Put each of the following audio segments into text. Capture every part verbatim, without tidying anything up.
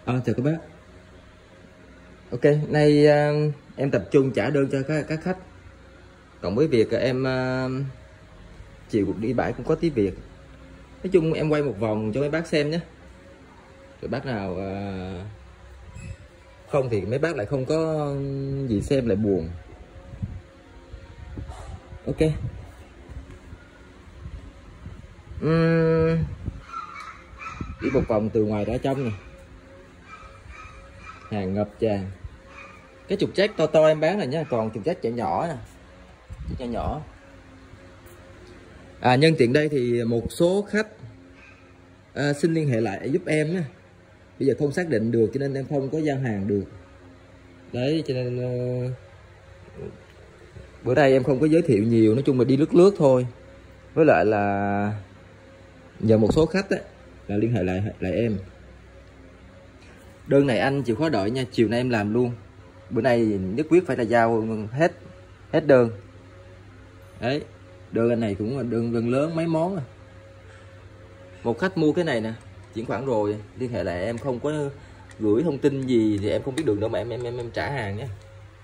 À, chào các bác. Ok, nay uh, em tập trung trả đơn cho các, các khách. Cộng với việc uh, em uh, chiều đi bãi cũng có tí việc. Nói chung em quay một vòng cho mấy bác xem nhé. Rồi bác nào uh, không thì mấy bác lại không có gì xem lại buồn. Ok. uhm, Đi một vòng từ ngoài ra trong này, hàng ngập tràn. Cái trục jack to to em bán rồi nha, còn trục jack nhỏ nhỏ nè, nhỏ nhỏ. À, nhân tiện đây thì một số khách à, xin liên hệ lại giúp em nhé. Bây giờ không xác định được cho nên em không có giao hàng được. Đấy cho nên uh, bữa nay em không có giới thiệu nhiều, nói chung là đi lướt lướt thôi. Với lại là nhờ một số khách ấy, là liên hệ lại lại em. Đơn này anh chịu khó đợi nha, chiều nay em làm luôn. Bữa nay nhất quyết phải là giao hết hết đơn. Đấy, đơn anh này cũng là đơn đơn lớn mấy món à. Một khách mua cái này nè, chuyển khoản rồi, liên hệ lại em, không có gửi thông tin gì thì em không biết đường đâu mà em em em, em trả hàng nhé.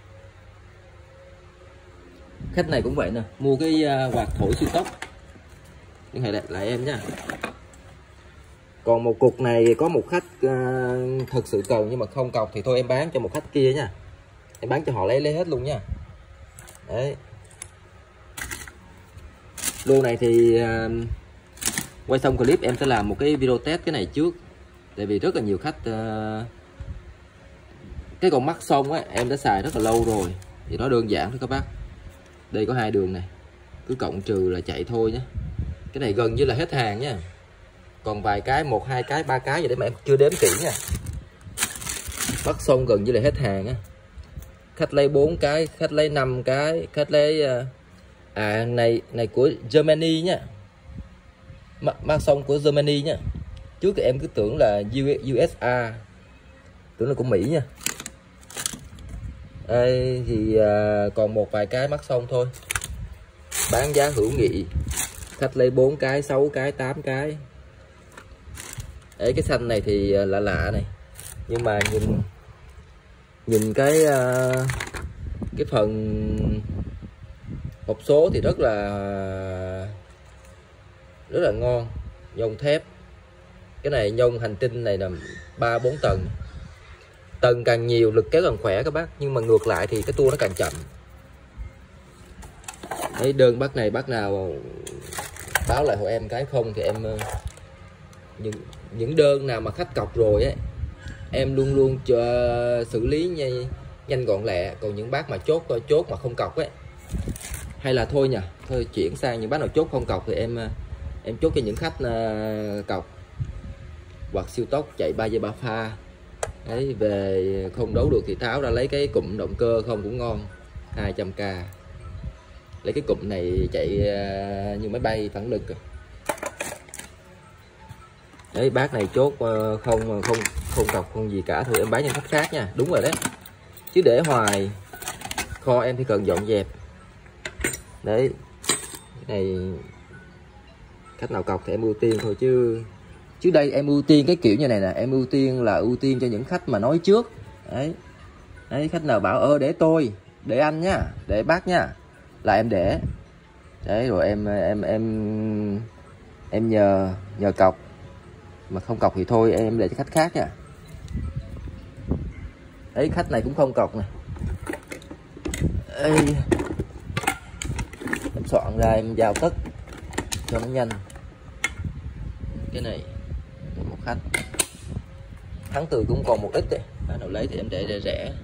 Khách này cũng vậy nè, mua cái uh, quạt thổi siêu tốc, liên hệ lại, lại em nha. Còn một cục này có một khách uh, thật sự cần nhưng mà không cọc thì thôi em bán cho một khách kia nha. Em bán cho họ lấy lấy hết luôn nha. Đấy. Lô này thì uh, quay xong clip em sẽ làm một cái video test cái này trước. Tại vì rất là nhiều khách uh, cái con mắt xong á em đã xài rất là lâu rồi. Thì nó đơn giản thôi các bác. Đây có hai đường này, cứ cộng trừ là chạy thôi nhé. Cái này gần như là hết hàng nha. Còn vài cái, một hai cái, ba cái vậy để mà em chưa đếm kỹ nha. Bắt xong gần như là hết hàng á. Khách lấy bốn cái, khách lấy năm cái, khách lấy uh, à này này của Germany nhá. Mang xong của Germany nhá. Trước thì em cứ tưởng là u ét a, tưởng là của Mỹ nha. Đây thì uh, còn một vài cái mắc xong thôi. Bán giá hữu nghị. Khách lấy bốn cái, sáu cái, tám cái. Đấy, cái xanh này thì lạ lạ này. Nhưng mà nhìn nhìn cái uh, cái phần hộp số thì rất là rất là ngon, nhông thép. Cái này nhông hành tinh này là ba bốn tầng. Tầng càng nhiều lực kéo càng khỏe các bác, nhưng mà ngược lại thì cái tua nó càng chậm. Đấy, đơn bác này bác nào báo lại hộ em cái, không thì em những những đơn nào mà khách cọc rồi ấy em luôn luôn cho xử lý nhanh, nhanh gọn lẹ. Còn những bác mà chốt chốt mà không cọc ấy, hay là thôi nha, thôi chuyển sang những bác nào chốt không cọc thì em em chốt cho những khách uh, cọc. Hoặc siêu tốc chạy ba giây ba pha. Đấy, về không đấu được thì tháo ra lấy cái cụm động cơ không cũng ngon, hai trăm k. Lấy cái cụm này chạy uh, như máy bay phản lực. Đấy, bác này chốt uh, không không không cọc không gì cả, thôi em bán cho khách khác nha. Đúng rồi đấy, chứ để hoài kho em thì cần dọn dẹp. Đấy, cái này khách nào cọc thì em ưu tiên thôi, chứ chứ đây em ưu tiên cái kiểu như này nè, em ưu tiên là ưu tiên cho những khách mà nói trước. Đấy, đấy, khách nào bảo ơ để tôi, để anh nhá, để bác nhá, là em để. Đấy, rồi em em em em nhờ nhờ cọc, mà không cọc thì thôi em để cho khách khác nha. Đấy, khách này cũng không cọc nè. Ê, em soạn ra em giao tất cho nó nhanh. Cái này một khách tháng từ cũng còn một ít đấy, bác nào lấy thì em để, để rẻ.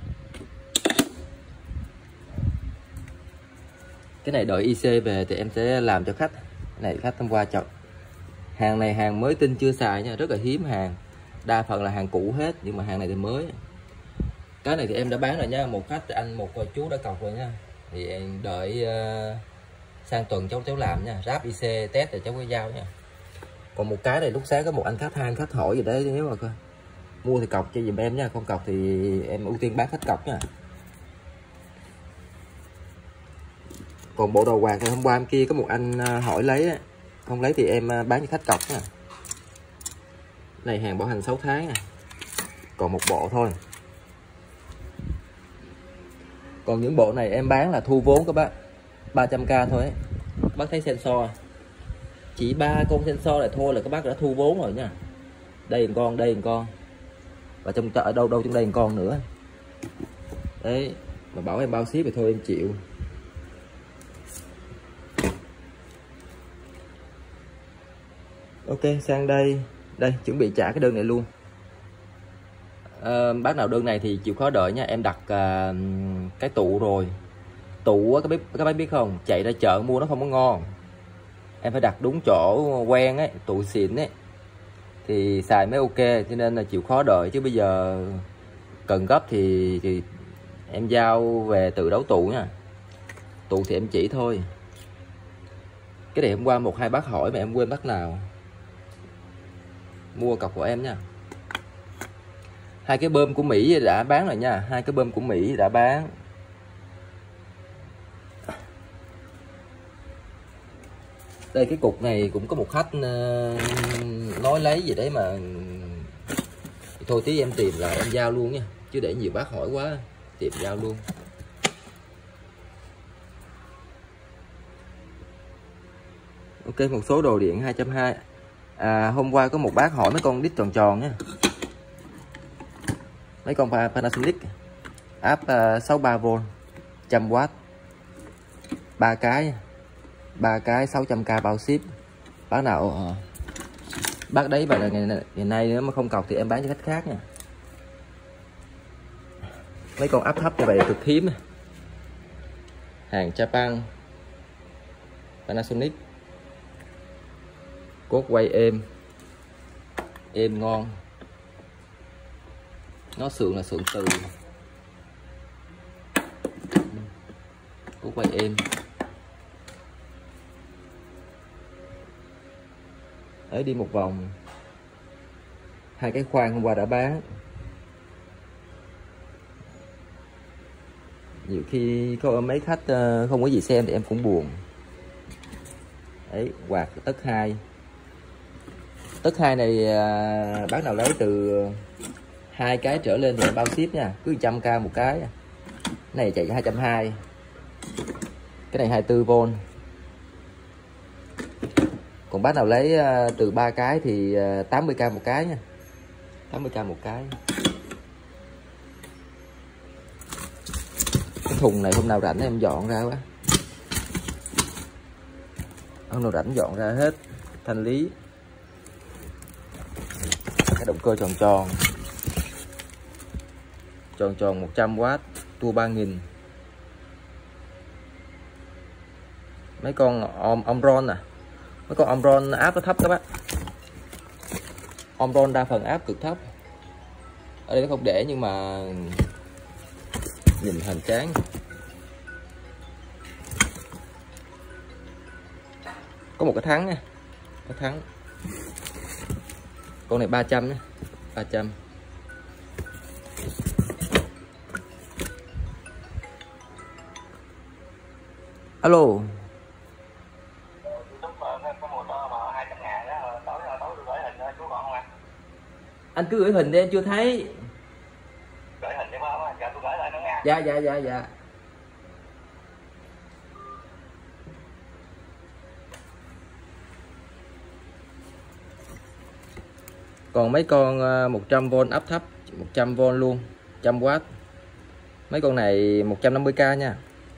Cái này đợi i xê về thì em sẽ làm cho khách. Cái này khách hôm qua chọn. Hàng này hàng mới tinh chưa xài nha, rất là hiếm hàng. Đa phần là hàng cũ hết, nhưng mà hàng này thì mới. Cái này thì em đã bán rồi nha, một khách anh một chú đã cọc rồi nha. Thì em đợi uh, sang tuần cháu cháu làm nha, ráp i xê test rồi cháu có giao nha. Còn một cái này lúc sáng có một anh khách, hai anh khách hỏi gì đấy, nếu mà coi mua thì cọc cho dùm em nha, không cọc thì em ưu tiên bán khách cọc nha. Còn bộ đầu quạt thì hôm qua em kia có một anh hỏi lấy, không lấy thì em bán cho khách cọc nha. Này hàng bảo hành sáu tháng nè. còn một bộ thôi. Còn những bộ này em bán là thu vốn các bác, ba trăm k thôi ấy. Các bác thấy sensor chỉ ba con sensor này thôi là các bác đã thu vốn rồi nha. Đây một con, đây một con, và trong ở đâu đâu trong đây một con nữa đấy, mà bảo em bao ship thì thôi em chịu. Ok, sang đây, đây chuẩn bị trả cái đơn này luôn. À, bác nào đơn này thì chịu khó đợi nha. Em đặt à, cái tụ rồi, tụ các bác các bác biết không, chạy ra chợ mua nó không có ngon, em phải đặt đúng chỗ quen ấy, tụ xịn ấy thì xài mới ok, cho nên là chịu khó đợi. Chứ bây giờ cần gấp thì, thì em giao về tự đấu tụ nha. Tụ thì em chỉ thôi. Cái này hôm qua một hai bác hỏi mà em quên bác nào mua cọc của em nha. Hai cái bơm của Mỹ đã bán rồi nha, hai cái bơm của Mỹ đã bán. Đây cái cục này cũng có một khách uh, nói lấy gì đấy mà thôi tí em tìm là em giao luôn nha, chứ để nhiều bác hỏi quá tìm giao luôn. Ok, một số đồ điện hai trăm hai mươi. À, hôm qua có một bác hỏi mấy con đít tròn tròn nhé, mấy con Panasonic áp uh, sáu mươi ba vôn một trăm oát, ba cái ba cái sáu trăm k bao ship. Bác nào bác đấy và ngày, ngày nay nếu mà không cọc thì em bán cho khách khác nha. Mấy con áp thấp như vậy cực hiếm, hàng Japan Panasonic, cốt quay êm êm ngon, nó sườn là sườn từ, cốt quay êm. Ấy đi một vòng. Hai cái khoan hôm qua đã bán. Nhiều khi có mấy khách không có gì xem thì em cũng buồn. Đấy, quạt tất hai. Tất hai này bác nào lấy từ hai cái trở lên thì em bao ship nha, cứ một trăm k một cái. Cái này chạy hai trăm hai mươi. Cái này hai mươi tư vôn. Còn bác nào lấy từ ba cái thì tám mươi k một cái nha. tám mươi k một cái. Cái thùng này hôm nào rảnh em dọn ra quá. Hôm nào rảnh dọn ra hết, thanh lý. Cái động cơ tròn tròn. Tròn tròn một trăm oát, tua ba nghìn. Mấy con om Omron nè. Mấy con Omron áp nó thấp các bác. Omron đa phần áp cực thấp. Ở đây nó không để nhưng mà nhìn hoành tráng. Có một cái thắng nha, cái thắng. Con này ba trăm nhé, ba trăm. Alo. Anh cứ gửi hình đi, em chưa thấy. Gửi hình đi phải không? Dạ tôi gửi lại nữa nha. Dạ dạ dạ dạ. Còn mấy con một trăm vôn áp thấp, một trăm vôn luôn, một trăm oát. Mấy con này một trăm năm mươi k nha.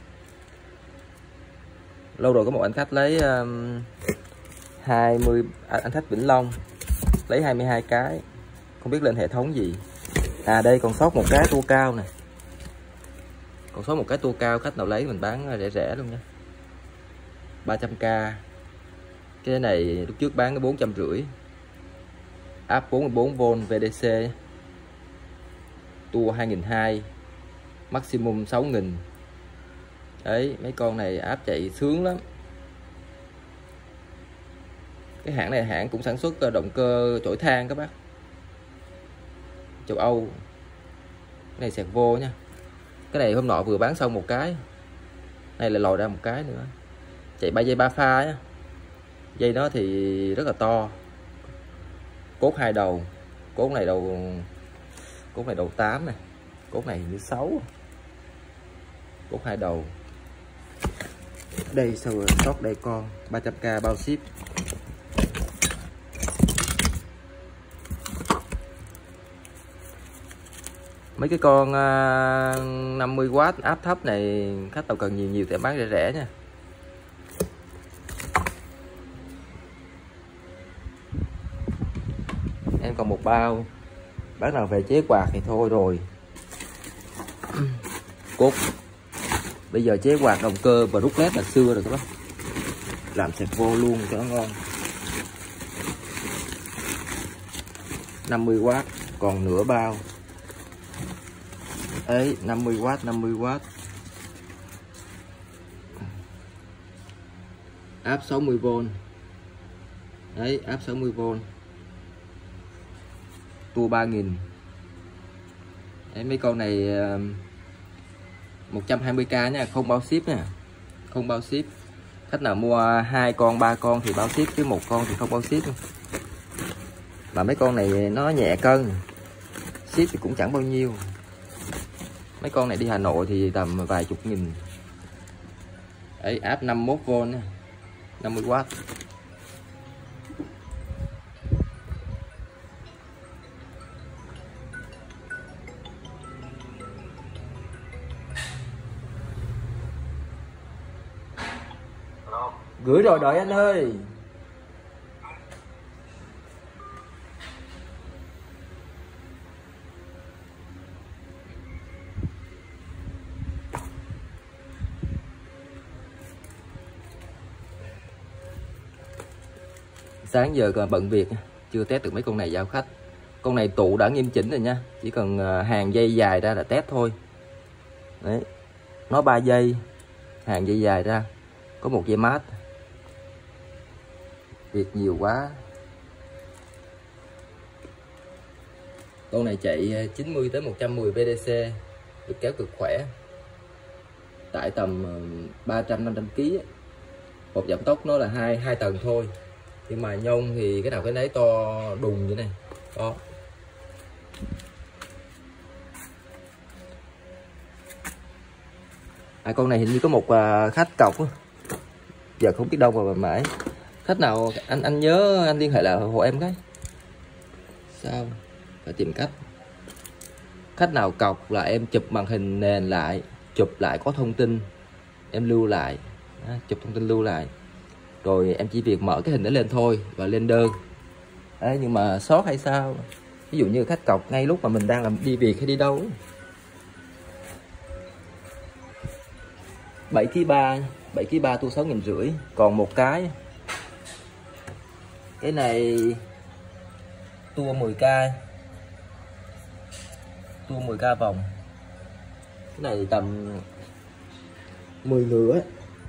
Lâu rồi có một anh khách lấy um, hai mươi, anh khách Vĩnh Long lấy hai mươi hai cái, không biết lên hệ thống gì. À đây còn sót một cái tua cao nè, còn sót một cái tua cao, khách nào lấy mình bán rẻ rẻ luôn nha, ba trăm k. Cái này lúc trước bán cái bốn trăm rưỡi, áp bốn mươi bốn vôn vê đê xê, tua hai nghìn hai trăm, maximum sáu nghìn. Đấy, mấy con này áp chạy sướng lắm. Cái hãng này hãng cũng sản xuất động cơ chổi than các bác, châu Âu. Cái này sạc vô nha. Cái này hôm nọ vừa bán xong một cái, này là lòi ra một cái nữa. Chạy ba dây ba pha nhá. Dây nó thì rất là to, cốt hai đầu. Cốt này đầu Cốt này đầu tám này, cốt này như sáu, cốt hai đầu. Đây sau rồi stock đây con ba trăm k bao ship. Mấy cái con uh, năm mươi oát áp thấp này khách nào cần nhiều nhiều thì em bán rẻ rẻ nha. Em còn một bao, bác nào về chế quạt thì thôi rồi. Cốt bây giờ chế quạt động cơ và rút led là xưa rồi các bác, làm sạc vô luôn cho nó ngon. Năm mươi oát còn nửa bao ấy, năm mươi oát năm mươi oát, áp sáu mươi vôn đấy, áp sáu mươi vôn, tua ba nghìn đấy. Mấy con này một trăm hai mươi k nha, không bao ship nha, không bao ship. Khách nào mua hai con ba con thì bao ship, chứ một con thì không bao ship. Mà mấy con này nó nhẹ cân, ship thì cũng chẳng bao nhiêu. Mấy con này đi Hà Nội thì tầm vài chục nghìn ấy, áp năm mươi mốt vôn nha, năm mươi oát. Gửi rồi, đợi anh ơi. Sáng giờ còn bận việc, chưa test được mấy con này giao khách. Con này tụ đã nghiêm chỉnh rồi nha, chỉ cần hàng dây dài ra là test thôi. Đấy, nó ba dây, hàng dây dài ra, có một dây mát. Việc nhiều quá. Con này chạy chín mươi tới một trăm mười vê đê xê, được kéo cực khỏe, tải tầm ba trăm năm trăm ki lô gam. Hộp giảm tốc nó là hai hai tầng thôi, nhưng mà nhông thì cái nào cái nấy to đùng như này đó. À, con này hình như có một uh, khách cọc đó. Giờ không biết đâu mà mãi. Khách nào anh anh nhớ anh liên hệ lại hộ em cái. Sao phải tìm cách. Khách nào cọc là em chụp màn hình nền lại, chụp lại có thông tin em lưu lại, đó, chụp thông tin lưu lại, rồi em chỉ việc mở cái hình đó lên thôi và lên đơn. Đấy, nhưng mà sót hay sao, ví dụ như khách cọc ngay lúc mà mình đang làm đi việc hay đi đâu. bảy ki lô gam ba, bảy ki lô gam ba tua sáu nghìn rưỡi. Còn một cái cái này tua mười k, tua mười k vòng. Cái này tầm mười nửa.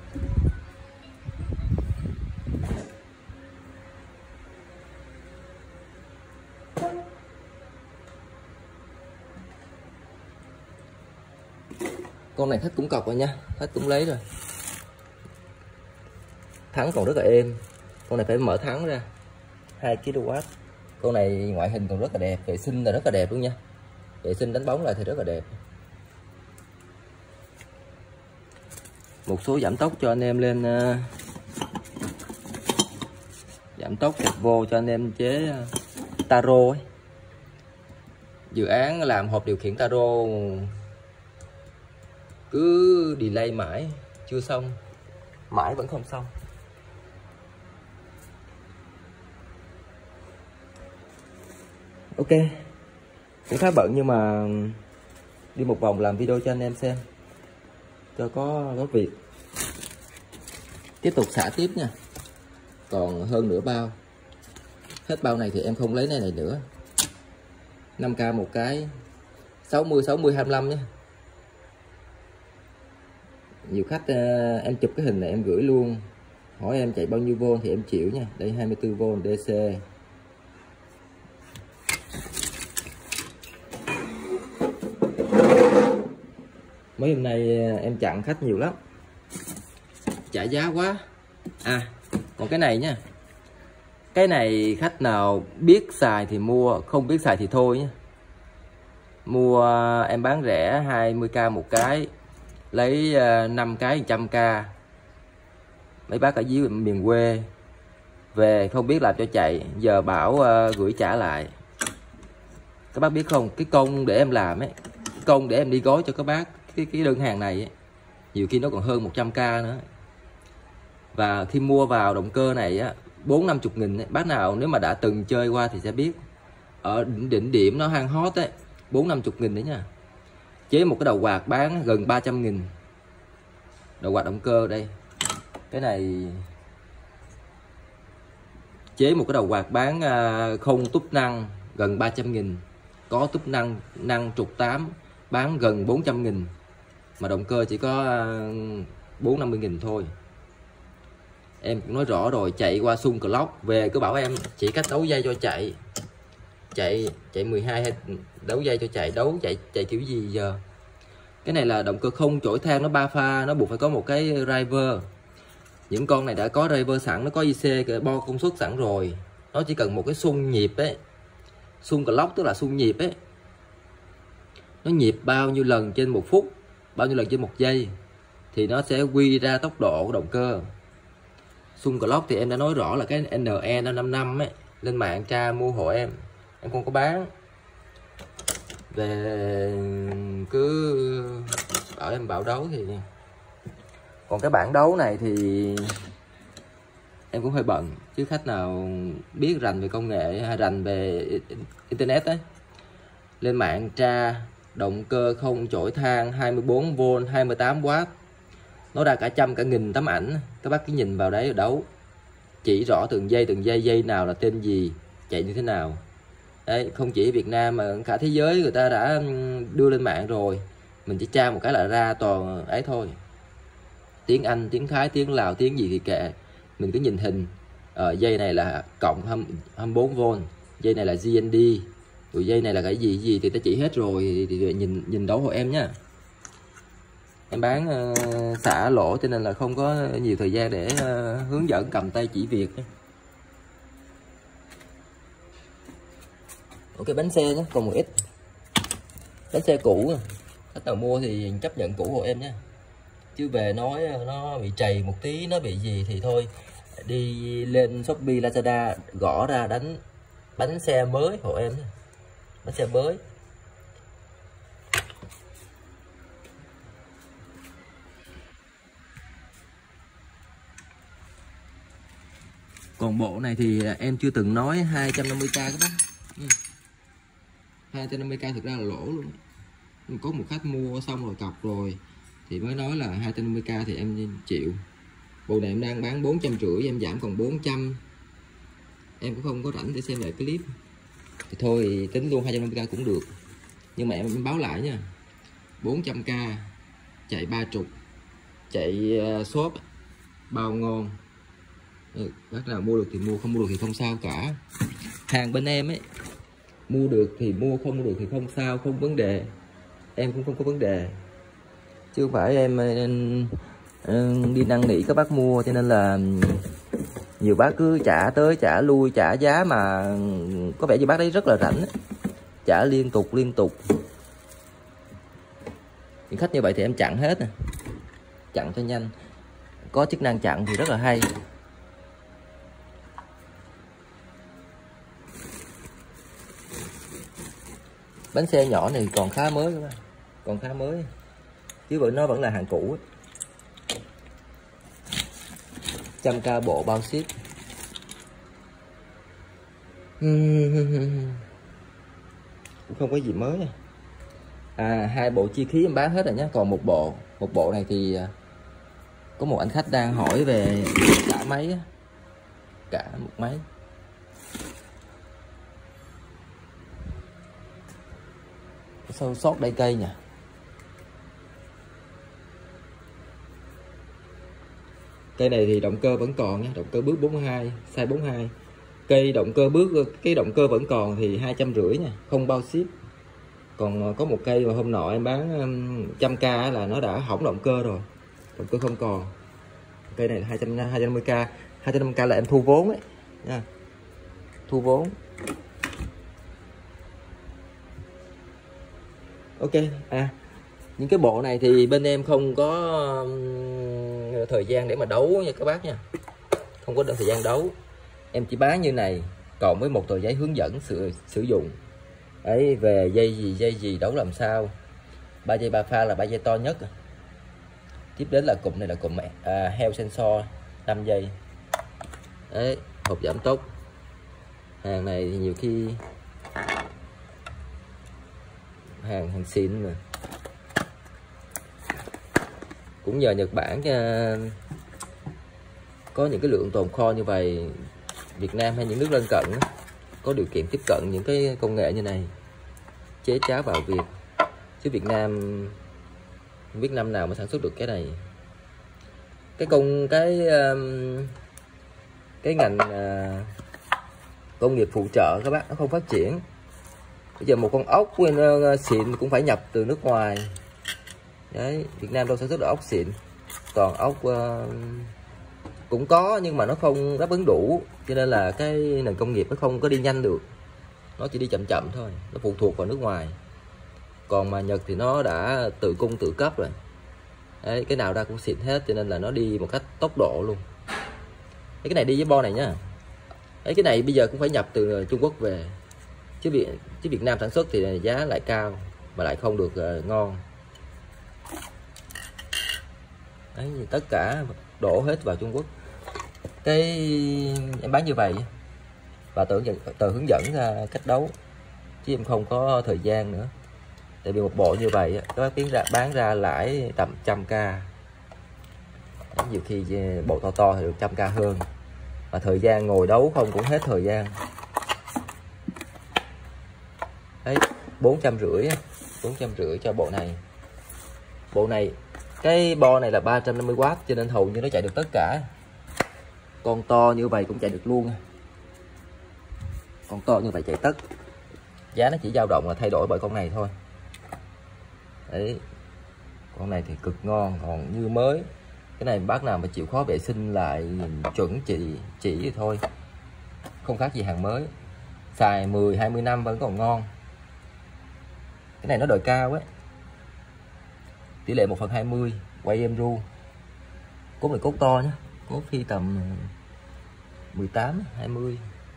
Con này khách cũng cọc rồi nha, khách cũng lấy rồi. Thắng còn rất là êm. Con này phải mở thắng ra, hai ki lô oát. Con này ngoại hình còn rất là đẹp, vệ sinh là rất là đẹp luôn nha. Vệ sinh đánh bóng lại thì rất là đẹp. Một số giảm tốc cho anh em lên, uh, giảm tốc vô cho anh em chế uh, Taro ấy. Dự án làm hộp điều khiển Taro cứ delay mãi chưa xong, mãi vẫn không xong. Ok, cũng khá bận nhưng mà đi một vòng làm video cho anh em xem cho có có việc. Tiếp tục xả tiếp nha, còn hơn nửa bao. Hết bao này thì em không lấy này này nữa. Năm k một cái, sáu mươi sáu mươi hai mươi lăm nhé. Nhiều khách uh, em chụp cái hình này em gửi luôn, hỏi em chạy bao nhiêu vôn thì em chịu nha. Đây hai mươi tư vôn đê xê. Mấy hôm nay em chặn khách nhiều lắm, trả giá quá. À, còn cái này nha, cái này khách nào biết xài thì mua, không biết xài thì thôi nhé. Mua em bán rẻ hai mươi k một cái, lấy năm cái một trăm k. Mấy bác ở dưới miền quê về không biết làm cho chạy, giờ bảo uh, gửi trả lại. Các bác biết không, cái công để em làm ấy, cái công để em đi gói cho các bác cái, cái đơn hàng này ấy, nhiều khi nó còn hơn một trăm k nữa. Và khi mua vào động cơ này á, bốn năm chục nghìn ấy, bác nào nếu mà đã từng chơi qua thì sẽ biết. Ở đỉnh điểm nó hang hot ấy, bốn năm chục nghìn đấy nha. Chế một cái đầu quạt bán gần ba trăm nghìn. Đầu quạt động cơ đây. Cái này chế một cái đầu quạt bán không túp năng gần ba trăm nghìn. Có túp năng năng trục tám bán gần bốn trăm nghìn. Mà động cơ chỉ có bốn năm mươi nghìn thôi. Em cũng nói rõ rồi, chạy qua Xung Clock về cứ bảo em chỉ cách đấu dây cho chạy. Chạy chạy mười hai hay đấu dây cho chạy, đấu chạy chạy kiểu gì giờ. Cái này là động cơ không chổi than, nó ba pha, nó buộc phải có một cái driver. Những con này đã có driver sẵn, nó có i xê bo công suất sẵn rồi. Nó chỉ cần một cái xung nhịp ấy. Xung Clock tức là xung nhịp ấy. Nó nhịp bao nhiêu lần trên một phút, bao nhiêu lần trên một giây thì nó sẽ quy ra tốc độ của động cơ. Xung Clock thì em đã nói rõ là cái en e năm năm năm ấy, lên mạng tra mua hộ em, em không có bán. Về cứ bảo em bảo đấu thì. Còn cái bảng đấu này thì em cũng hơi bận, chứ khách nào biết rành về công nghệ hay rành về internet ấy, lên mạng tra động cơ không chổi than hai mươi bốn vôn hai mươi tám oát, nó ra cả trăm cả nghìn tấm ảnh. Các bác cứ nhìn vào đấy đấu, chỉ rõ từng dây từng dây, dây nào là tên gì, chạy như thế nào. Đấy, không chỉ Việt Nam mà cả thế giới người ta đã đưa lên mạng rồi. Mình chỉ tra một cái là ra toàn ấy thôi. Tiếng Anh, tiếng Thái, tiếng Lào, tiếng gì thì kệ. Mình cứ nhìn hình. Ờ, dây này là cộng hai mươi bốn vôn, dây này là giê en đê, rồi dây này là cái gì gì thì ta chỉ hết rồi. Thì, thì nhìn nhìn đấu hộ em nhá. Em bán uh, xả lỗ cho nên là không có nhiều thời gian để uh, hướng dẫn cầm tay chỉ việc. Ok, bánh xe nhé, còn một ít bánh xe cũ, khách nào mua thì chấp nhận cũ hộ em nhé, chứ về nói nó bị trầy một tí, nó bị gì thì thôi, đi lên Shopee, Lazada gõ ra đánh bánh xe mới hộ em nhé. Bánh xe mới. Còn bộ này thì em chưa từng nói hai trăm năm mươi k các bác. hai trăm năm mươi k thực ra là lỗ luôn. Có một khách mua xong rồi cọc rồi thì mới nói là hai trăm năm mươi k thì em chịu. Bộ này em đang bán bốn trăm rưỡi, em giảm còn bốn trăm. Em cũng không có rảnh để xem lại clip. Thì thôi thì tính luôn hai trăm năm mươi k cũng được. Nhưng mà em báo lại nha. bốn trăm k chạy ba mươi, chạy uh, shop bao ngon. Ừ, bác nào mua được thì mua, không mua được thì không sao cả. Hàng bên em ấy, mua được thì mua, không mua được thì không sao, không vấn đề. Em cũng không có vấn đề, chứ không phải em, em, em đi năn nỉ các bác mua. Cho nên là nhiều bác cứ trả tới trả lui, trả giá mà có vẻ như bác đấy rất là rảnh ấy. Trả liên tục liên tục. Những khách như vậy thì em chặn hết nè, chặn cho nhanh. Có chức năng chặn thì rất là hay. Bánh xe nhỏ này còn khá mới các bạn, còn khá mới, chứ vẫn nó vẫn là hàng cũ. Trăm k bộ bao ship. Cũng không có gì mới. À, hai bộ chi khí em bán hết rồi nhé, còn một bộ. Một bộ này thì có một anh khách đang hỏi về cả máy, cả một máy. Sao sót đây cây nhỉ? Cây này thì động cơ vẫn còn nha, động cơ bước bốn mươi hai, size bốn mươi hai. Cây động cơ bước, cái động cơ vẫn còn thì hai trăm rưỡi nha, không bao ship. Còn có một cây mà hôm nọ em bán một trăm k là nó đã hỏng động cơ rồi, động cơ không còn. Cây này là hai trăm năm mươi k, hai trăm năm mươi k là em thu vốn ấy nha, thu vốn. Ok. À, những cái bộ này thì bên em không có um, thời gian để mà đấu nha các bác nha, không có thời gian đấu, em chỉ bán như này cộng với một tờ giấy hướng dẫn sử sử dụng ấy, về dây gì dây gì đấu làm sao. Ba dây ba pha là ba dây to nhất, tiếp đến là cụm này là cụm à, heo sensor năm dây đấy, hộp giảm tốc. Hàng này thì nhiều khi hàng hàng xịn mà, cũng nhờ Nhật Bản uh, có những cái lượng tồn kho như vậy. Việt Nam hay những nước lân cận uh, có điều kiện tiếp cận những cái công nghệ như này, chế cháo vào Việt, chứ Việt Nam không biết năm nào mới sản xuất được cái này. Cái công cái um, cái ngành uh, công nghiệp phụ trợ các bác nó không phát triển. Bây giờ một con ốc uh, xịn cũng phải nhập từ nước ngoài đấy, Việt Nam đâu sản xuất được ốc xịn, toàn ốc uh, cũng có nhưng mà nó không đáp ứng đủ, cho nên là cái nền công nghiệp nó không có đi nhanh được, nó chỉ đi chậm chậm thôi, nó phụ thuộc vào nước ngoài. Còn mà Nhật thì nó đã tự cung tự cấp rồi đấy, cái nào ra cũng xịn hết, cho nên là nó đi một cách tốc độ luôn. Cái này đi với bo này nhá, đấy, cái này bây giờ cũng phải nhập từ Trung Quốc về, chứ Việt chứ Việt Nam sản xuất thì giá lại cao mà lại không được uh, ngon đấy, tất cả đổ hết vào Trung Quốc. Cái em bán như vậy và tự tự hướng dẫn ra cách đấu, chứ em không có thời gian nữa, tại vì một bộ như vậy các bác tiến ra bán ra lãi tầm trăm k, nhiều khi bộ to to thì được trăm k hơn, mà thời gian ngồi đấu không cũng hết thời gian đấy. Bốn trăm rưỡi bốn trăm rưỡi cho bộ này. Bộ này cái bo này là ba trăm năm mươi oát, cho nên hầu như nó chạy được tất cả. Con to như vậy cũng chạy được luôn, con to như vậy chạy tất. Giá nó chỉ dao động là thay đổi bởi con này thôi đấy. Con này thì cực ngon, còn như mới. Cái này bác nào mà chịu khó vệ sinh lại chuẩn chỉ chỉ thì thôi, không khác gì hàng mới, xài mười hai mươi năm vẫn còn ngon. Cái này nó đời cao ấy, tỷ lệ một phần hai mươi, quay em ru. Cốt này cốt to nhé, cốt phi tầm mười tám hai mươi.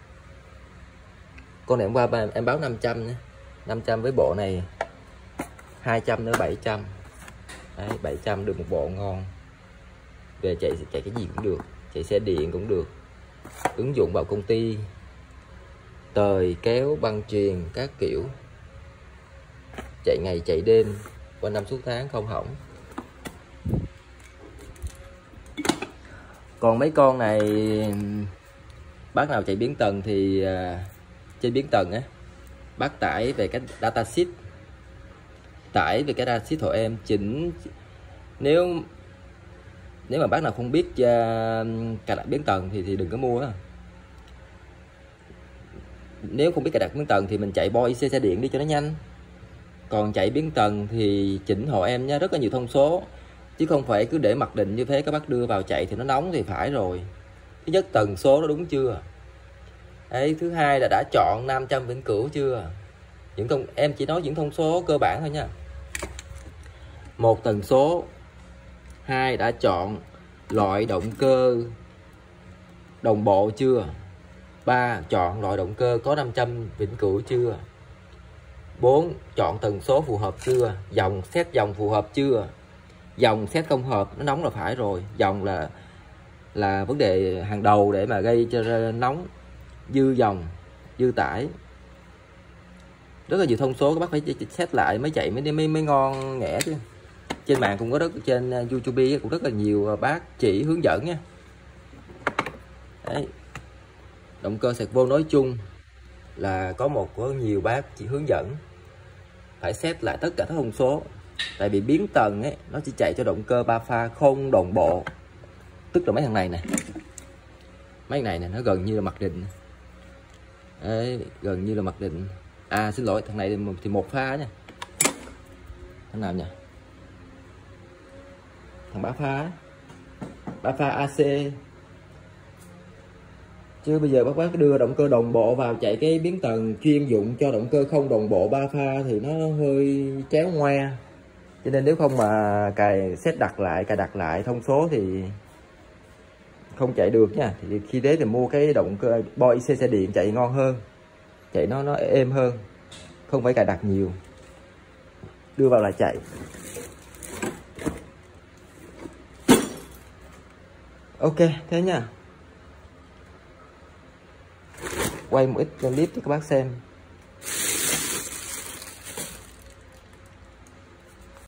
Con này hôm qua em báo năm trăm nhé, năm trăm với bộ này hai trăm nữa bảy trăm đấy, bảy trăm được một bộ ngon. Về chạy chạy cái gì cũng được, chạy xe điện cũng được, ứng dụng vào công ty, tời kéo băng truyền các kiểu, chạy ngày chạy đêm qua năm suốt tháng không hỏng. Còn mấy con này bác nào chạy biến tần thì uh, trên biến tần á, bác tải về cái datasheet, tải về cái datasheet hộ em chỉnh. Nếu nếu mà bác nào không biết uh, cài đặt biến tần thì thì đừng có mua á. Nếu không biết cài đặt biến tần thì mình chạy bo i xê xe điện đi cho nó nhanh. Còn chạy biến tần thì chỉnh hộ em nha, rất là nhiều thông số, chứ không phải cứ để mặc định như thế các bác đưa vào chạy thì nó nóng thì phải rồi. Thứ nhất tần số nó đúng chưa đấy, thứ hai là đã chọn năm trăm vĩnh cửu chưa. Những thông em chỉ nói những thông số cơ bản thôi nha. Một, tần số. Hai, đã chọn loại động cơ đồng bộ chưa. Ba, chọn loại động cơ có năm trăm vĩnh cửu chưa. Bốn, chọn tần số phù hợp chưa, dòng xét dòng phù hợp chưa. Dòng xét không hợp nó nóng là phải rồi, dòng là là vấn đề hàng đầu để mà gây cho nóng. Dư dòng, dư tải, rất là nhiều thông số các bác phải xét lại mới chạy mới mới mới ngon nghẻ chứ. Trên mạng cũng có rất, trên YouTube cũng rất là nhiều bác chỉ hướng dẫn nha đấy. Động cơ sạc vô nói chung là có một có nhiều bác chỉ hướng dẫn, phải xét lại tất cả các thông số, tại vì biến tần ấy nó chỉ chạy cho động cơ ba pha không đồng bộ, tức là mấy thằng này nè, mấy thằng này nè nó gần như là mặc định đấy, gần như là mặc định. À xin lỗi, thằng này thì một pha nha. Thằng nào nhỉ? Thằng ba pha, ba pha a xê Chứ bây giờ bác bác đưa động cơ đồng bộ vào chạy cái biến tần chuyên dụng cho động cơ không đồng bộ ba pha thì nó hơi chéo ngoe. Cho nên nếu không mà cài set đặt lại, cài đặt lại thông số thì không chạy được nha. Thì khi đấy thì mua cái động cơ bo i xê xe điện chạy ngon hơn, chạy nó nó êm hơn, không phải cài đặt nhiều, đưa vào là chạy. Ok thế nha, quay một ít clip cho các bác xem.